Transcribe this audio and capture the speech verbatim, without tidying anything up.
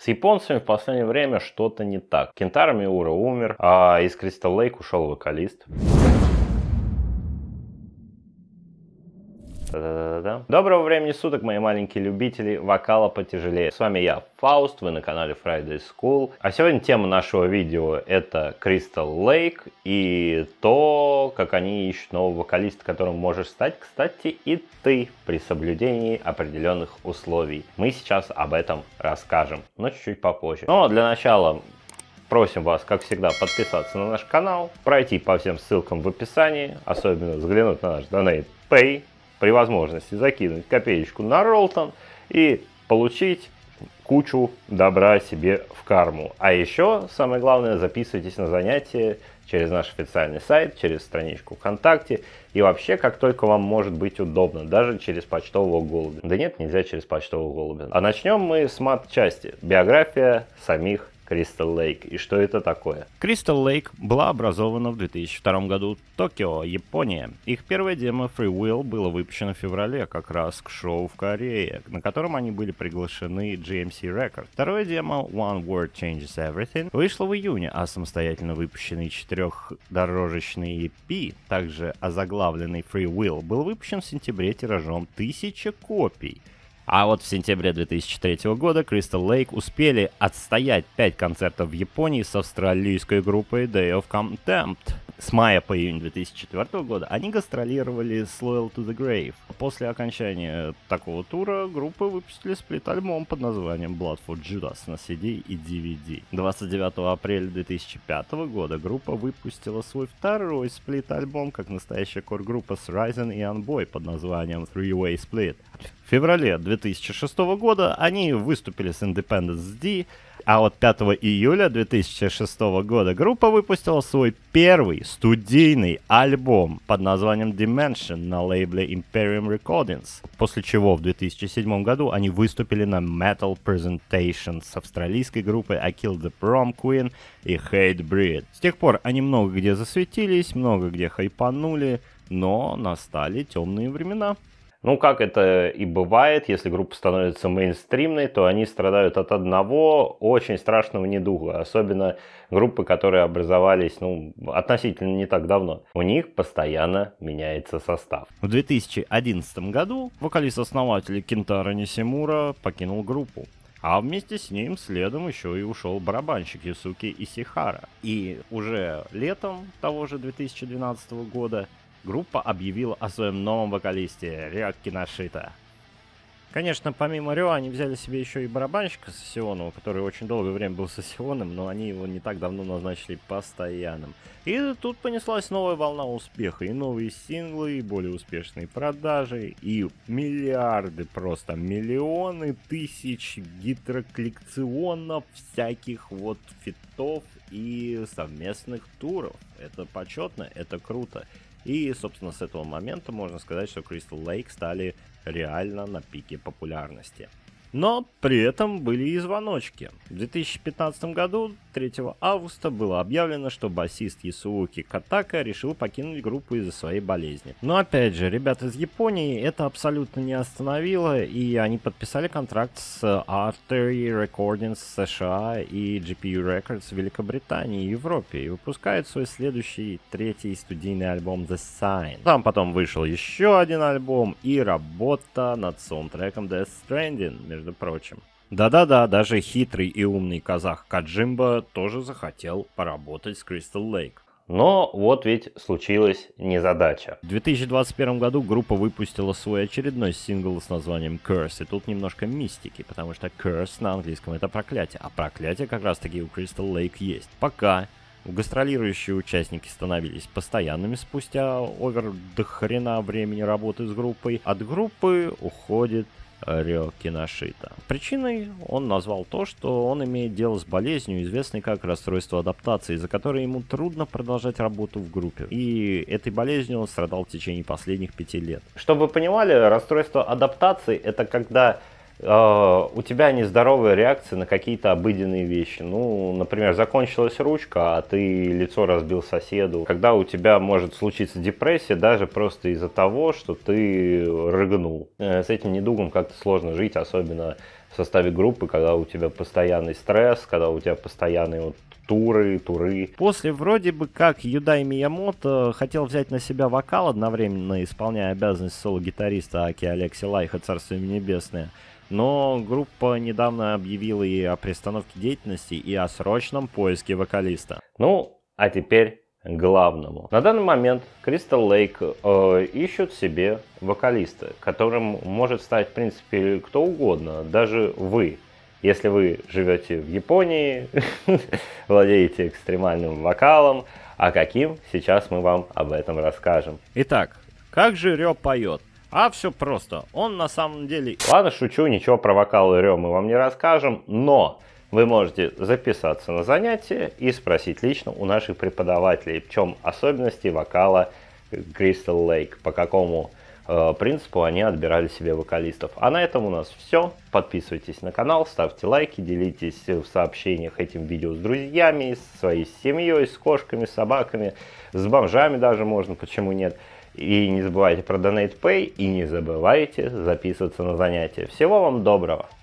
С японцами в последнее время что-то не так. Кентаро Миура умер, а из Crystal Lake ушел вокалист. Да-да-да-да. Доброго времени суток, мои маленькие любители вокала потяжелее. С вами я, Фауст, вы на канале Friday School. А сегодня тема нашего видео это Crystal Lake и то, как они ищут нового вокалиста, которым можешь стать, кстати, и ты при соблюдении определенных условий. Мы сейчас об этом расскажем, но чуть-чуть попозже. Но для начала просим вас, как всегда, подписаться на наш канал, пройти по всем ссылкам в описании, особенно взглянуть на наш Donate Pay, при возможности закинуть копеечку на Ролтон и получить кучу добра себе в карму. А еще, самое главное, записывайтесь на занятия через наш официальный сайт, через страничку ВКонтакте и вообще, как только вам может быть удобно, даже через почтового голубя. Да нет, нельзя через почтового голубя. А начнем мы с мат-части. Биография самих Crystal Lake. И что это такое? Crystal Lake была образована в две тысячи втором году в Токио, Япония. Их первое демо Free Will было выпущено в феврале, как раз к шоу в Корее, на котором они были приглашены джи эм си Records. Второе демо One Word Changes Everything вышло в июне, а самостоятельно выпущенный четырехдорожечный и пи, также озаглавленный Free Will, был выпущен в сентябре тиражом тысяча копий. А вот в сентябре две тысячи третьего года Crystal Lake успели отстоять пять концертов в Японии с австралийской группой Day of Contempt. С мая по июнь две тысячи четвёртого года они гастролировали с Loyal to the Grave. После окончания такого тура группы выпустили сплит-альбом под названием Blood for Judas на си ди и ди ви ди. двадцать девятого апреля две тысячи пятого года группа выпустила свой второй сплит-альбом как настоящая кор-группа с Ryzen и Unboy под названием Three Way Split. В феврале две тысячи шестого года они выступили с Independence D, а вот пятого июля две тысячи шестого года группа выпустила свой первый студийный альбом под названием Dimension на лейбле Imperium Recordings, после чего в две тысячи седьмом году они выступили на Metal Presentation с австралийской группой I Killed the Prom Queen и Hate Breed. С тех пор они много где засветились, много где хайпанули, но настали темные времена. Ну, как это и бывает, если группа становится мейнстримной, то они страдают от одного очень страшного недуга. Особенно группы, которые образовались, ну, относительно не так давно. У них постоянно меняется состав. В две тысячи одиннадцатом году вокалист-основатель Кентаро Нисимура покинул группу. А вместе с ним следом еще и ушел барабанщик Юсуки Исихара. И уже летом того же две тысячи двенадцатого года группа объявила о своем новом вокалисте Рё Киношита. Конечно, помимо Рё, они взяли себе еще и барабанщика Сосионова, который очень долгое время был Сосионом, но они его не так давно назначили постоянным. И тут понеслась новая волна успеха, и новые синглы, и более успешные продажи, и миллиарды, просто миллионы тысяч гидроколлекционов всяких вот фитов и совместных туров. Это почетно, это круто. И, собственно, с этого момента можно сказать, что Crystal Lake стали реально на пике популярности. Но при этом были и звоночки. В две тысячи пятнадцатом году, третьего августа, было объявлено, что басист Ясууки Катака решил покинуть группу из-за своей болезни. Но опять же, ребят из Японии это абсолютно не остановило, и они подписали контракт с Artery Recordings США и джи пи ю Records в Великобритании и Европе, и выпускают свой следующий, третий студийный альбом The Sign. Там потом вышел еще один альбом и работа над саундтреком Death Stranding, между прочим. Да-да-да, даже хитрый и умный казах Каджимба тоже захотел поработать с Crystal Lake. Но вот ведь случилась незадача. В две тысячи двадцать первом году группа выпустила свой очередной сингл с названием Curse. И тут немножко мистики, потому что Curse на английском это проклятие. А проклятие как раз таки у Crystal Lake есть. Пока гастролирующие участники становились постоянными спустя овер до хрена времени работы с группой, от группы уходит Рё Киношита. Причиной он назвал то, что он имеет дело с болезнью, известной как расстройство адаптации, из-за которой ему трудно продолжать работу в группе. И этой болезнью он страдал в течение последних пяти лет. Чтобы вы понимали, расстройство адаптации — это когда э, у тебя нездоровая реакция на какие-то обыденные вещи. Ну, например, закончилась ручка, а ты лицо разбил соседу. Когда у тебя может случиться депрессия даже просто из-за того, что ты рыгнул. Э, с этим недугом как-то сложно жить, особенно в составе группы, когда у тебя постоянный стресс, когда у тебя постоянные вот туры, туры. После вроде бы как Юдай Миямото хотел взять на себя вокал, одновременно исполняя обязанность соло-гитариста Аки Алекси Лайха, царство ему небесное. Но группа недавно объявила и о приостановке деятельности, и о срочном поиске вокалиста. Ну, а теперь к главному. На данный момент Crystal Lake э, ищут себе вокалиста, которым может стать, в принципе, кто угодно, даже вы. Если вы живете в Японии, владеете экстремальным вокалом, а каким, сейчас мы вам об этом расскажем. Итак, как же Рё поет? А все просто, он на самом деле... Ладно, шучу, ничего про вокал и Рё мы вам не расскажем, но вы можете записаться на занятия и спросить лично у наших преподавателей, в чем особенности вокала Crystal Lake, по какому э, принципу они отбирали себе вокалистов. А на этом у нас все. Подписывайтесь на канал, ставьте лайки, делитесь в сообщениях этим видео с друзьями, с своей семьей, с кошками, с собаками, с бомжами даже можно, почему нет. И не забывайте про DonatePay, и не забывайте записываться на занятия. Всего вам доброго!